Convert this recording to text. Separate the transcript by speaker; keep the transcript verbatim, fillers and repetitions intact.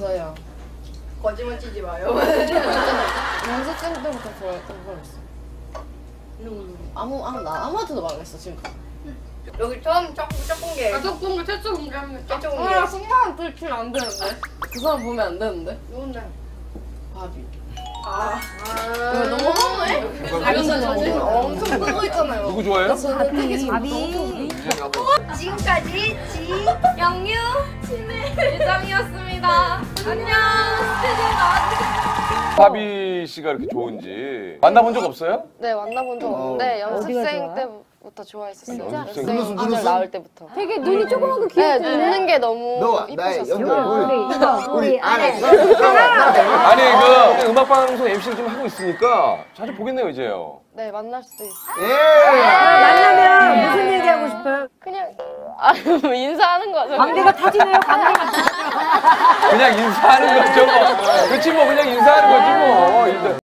Speaker 1: 있어요.
Speaker 2: 거짓말 치지 마요.
Speaker 1: 연습생 때부터 좋아했던 걸 있어.
Speaker 2: 누구 누구?
Speaker 1: 아무 아무 나 아무한테도 말했어 지금까지.
Speaker 2: 여기 처음 첫, 첫 공개.
Speaker 3: 가족 공개 최초 공개합니다.
Speaker 2: 최초 공개.
Speaker 1: 아 순간 들키면 안 되는데. 그 사람 보면 안 되는데.
Speaker 2: 누군데?
Speaker 1: 바비.
Speaker 2: 아.
Speaker 1: 왜 너무 허무해? 바비 씨 사진 엄청 뜨고 있잖아요.
Speaker 4: 누구 좋아해요?
Speaker 1: 저는 되게
Speaker 5: 바비.
Speaker 2: 지금까지 지.
Speaker 3: 영유, 신의 예정이었습니다. 안녕. 스튜디오 나와주세요.
Speaker 4: 바비 씨가 이렇게 좋은지 만나본 적 없어요?
Speaker 1: 네 만나본 적 없는데
Speaker 5: 어디가
Speaker 1: 연습생
Speaker 5: 좋아?
Speaker 1: 때부터 좋아했었어요.
Speaker 4: 진짜?
Speaker 1: 연습생
Speaker 4: 눈웃음,
Speaker 1: 아들
Speaker 6: 눈웃음?
Speaker 1: 나올 때부터.
Speaker 5: 되게 눈이 조그맣고
Speaker 1: 네,
Speaker 5: 귀엽네.
Speaker 1: 웃는 게 너무
Speaker 6: 너 나의
Speaker 1: 이쁘셨어요.
Speaker 6: 연결
Speaker 5: 우리 이거 우리 아래.
Speaker 4: 아니 그 음악 방송 엠씨를 좀 하고 있으니까 자주 보겠네요 이제요.
Speaker 1: 네 만날 수도 있어요.
Speaker 6: 예.
Speaker 5: 만나면 무슨 얘기 하고 싶어요?
Speaker 1: 그냥 아 인사하는 거죠.
Speaker 5: 광대가 터지네요. 광대가.
Speaker 4: 그냥 인사하는 거죠 뭐. 그렇지 뭐 그냥 인사하는 거지 뭐.